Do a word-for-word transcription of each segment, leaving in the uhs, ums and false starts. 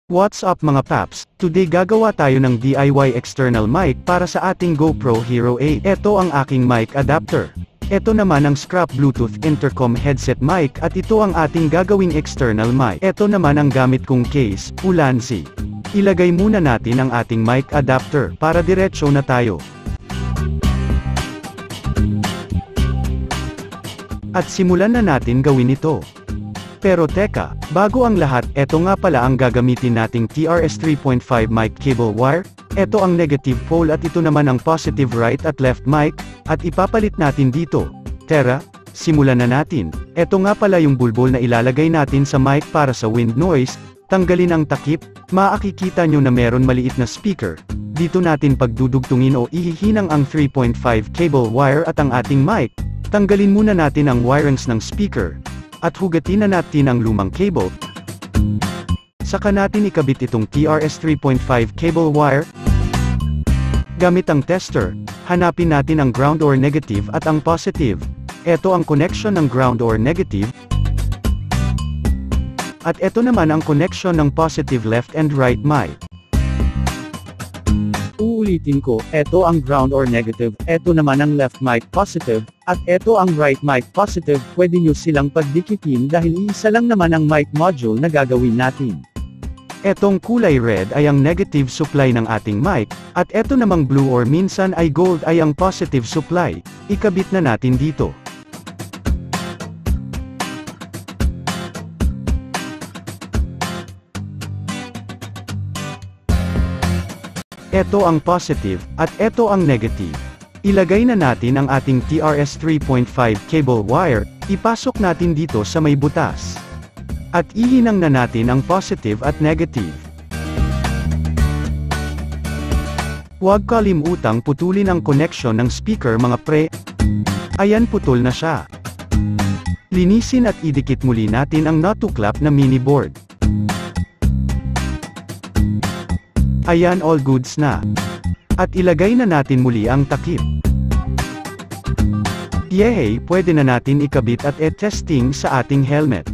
What's up mga paps? Today gagawa tayo ng D I Y external mic para sa ating GoPro Hero eight. Ito ang aking mic adapter. Ito naman ang scrap Bluetooth intercom headset mic at ito ang ating gagawing external mic. Ito naman ang gamit kong case, Ulanzi. Ilagay muna natin ang ating mic adapter para diretso na tayo. At simulan na natin gawin ito. Pero teka, bago ang lahat, eto nga pala ang gagamitin nating T R S three point five mic cable wire. Ito ang negative pole at ito naman ang positive right at left mic, at ipapalit natin dito. Tara, simulan na natin. Ito nga pala yung bulbol na ilalagay natin sa mic para sa wind noise. Tanggalin ang takip, maakikita nyo na meron maliit na speaker. Dito natin pagdudugtungin o ihihinang ang three point five cable wire at ang ating mic. Tanggalin muna natin ang wirings ng speaker. At hugatin na natin ang lumang cable. Saka natin ikabit itong T R S three point five cable wire. Gamit ang tester, hanapin natin ang ground or negative at ang positive. Ito ang connection ng ground or negative. At ito naman ang connection ng positive left and right mic. Uulitin ko, ito ang ground or negative, ito naman ang left mic positive, at ito ang right mic positive. Pwede nyo silang pagdikitin dahil isa lang naman ang mic module na gagawin natin. Etong kulay red ay ang negative supply ng ating mic, at eto namang blue or minsan ay gold ay ang positive supply. Ikabit na natin dito. Ito ang positive, at ito ang negative. Ilagay na natin ang ating T R S three point five cable wire, ipasok natin dito sa may butas. At ihinang na natin ang positive at negative. Huwag kalimutang putulin ang connection ng speaker mga pre. Ayan, putol na siya. Linisin at idikit muli natin ang not-to-clap na mini board. Ayan, all goods na. At ilagay na natin muli ang takip. Yehey, pwede na natin ikabit at e-testing sa ating helmet.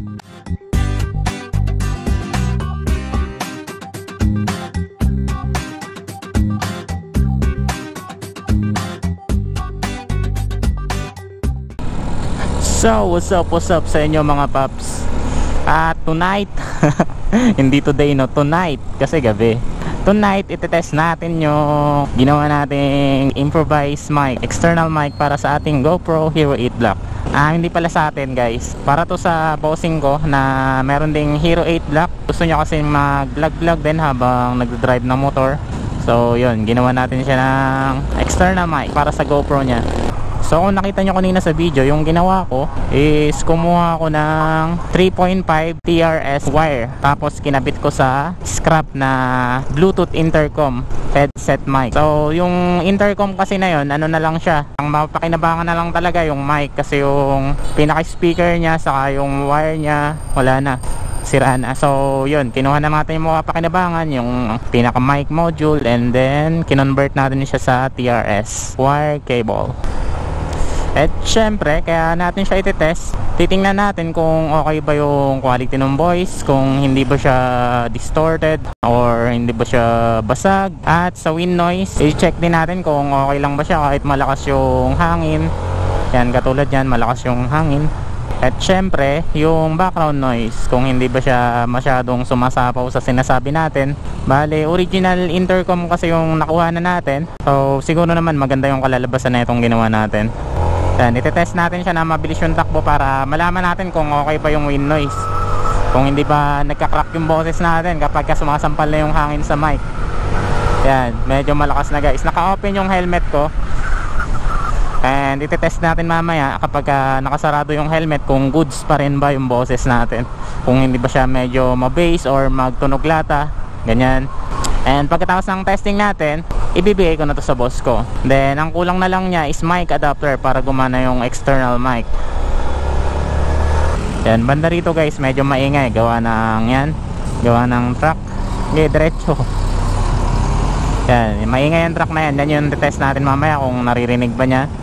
So, what's up, what's up sa inyo mga paps? At uh, tonight, hindi today no, tonight, kasi gabi. Tonight, itetest natin yung ginawa nating improvised mic, external mic para sa ating GoPro Hero eight Black. Ah, hindi pala sa atin guys. Para to sa bossing ko na meron ding Hero eight Black. Gusto niya kasi mag-vlog-vlog din habang nagdadrive ng motor. So, yun, ginawa natin siya ng external mic para sa GoPro niya. So kung nakita nyo kanina sa video, yung ginawa ko is kumuha ko ng three point five T R S wire, tapos kinabit ko sa scrap na Bluetooth intercom headset mic. So yung intercom kasi na yon, ano na lang siya, ang mapakinabangan na lang talaga yung mic, kasi yung pinaka speaker niya saka yung wire niya wala na, sira na. So yun, kinuha na natin yung mapakinabangan, yung pinaka mic module, and then kinonvert natin siya sa T R S wire cable. At syempre, kaya natin siya itetest. Titingnan natin kung okay ba yung quality ng voice, kung hindi ba siya distorted or hindi ba siya basag. At sa wind noise, i-check din natin kung okay lang ba siya kahit malakas yung hangin. Yan, katulad yan, malakas yung hangin. At syempre, yung background noise, kung hindi ba siya masyadong sumasapaw sa sinasabi natin. Bale, original intercom kasi yung nakuha na natin. So siguro naman maganda yung kalalabasan na itong ginawa natin. Yan, itetest natin siya na mabilis yung takbo para malaman natin kung okay pa yung wind noise, kung hindi ba nagka-crack yung boses natin kapag sumasampal na yung hangin sa mic. Yan, medyo malakas na guys. Naka-open yung helmet ko, and itetest natin mamaya kapag uh, nakasarado yung helmet kung goods pa rin ba yung boses natin, kung hindi ba siya medyo ma-bass or magtunog lata, ganyan. And pagkatapos ng testing natin, ibibigay ko na to sa boss ko. Then ang kulang na lang niya is mic adapter para gumana yung external mic. Yan, banda rito guys, medyo maingay, gawa ng yan, gawa ng truck. Okay, diretso. Yan, maingay yung truck na yan. Yan yung test natin mamaya kung naririnig ba niya.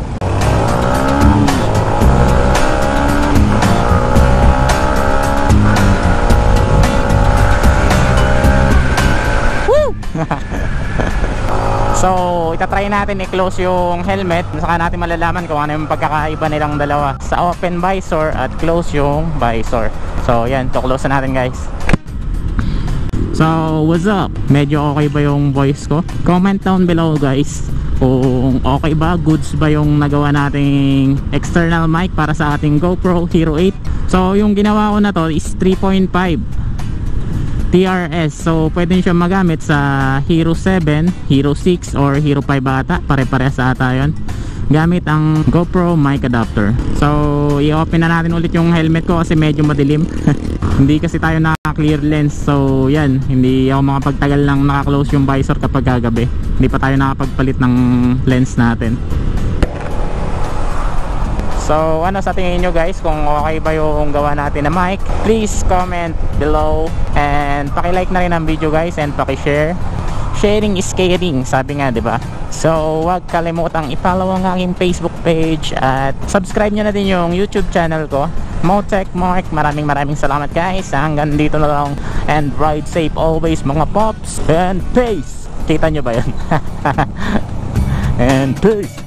So itatry natin i-close yung helmet, saka natin malalaman kung ano yung pagkakaiba nilang dalawa sa open visor at close yung visor. So yan, to close na natin guys. So what's up? Medyo okay ba yung voice ko? Comment down below guys kung okay ba, goods ba yung nagawa nating external mic para sa ating GoPro Hero eight. So yung ginawa ko na to is three point five T R S. So pwede siya magamit sa Hero seven, Hero six or Hero five ata, pare-parehas ata yun, gamit ang GoPro mic adapter. So i-open na natin ulit yung helmet ko kasi medyo madilim. Hindi kasi tayo naka-clear lens. So yan, hindi ako makapagtagal lang naka-close yung visor kapag gagabi. Hindi pa tayo nakapagpalit ng lens natin. So ano sa tingin nyo guys, kung okay ba yung gawa natin na mic? Please comment below and paki-like na rin ang video guys and paki-share. Sharing is caring, sabi nga, 'di ba? So huwag kalimutang i-follow ang aking Facebook page at subscribe nyo na din yung YouTube channel ko, Motech Mark. Maraming maraming salamat guys. Hanggang dito na lang and ride safe always mga pops and peace. Kita nyo ba yun? And peace.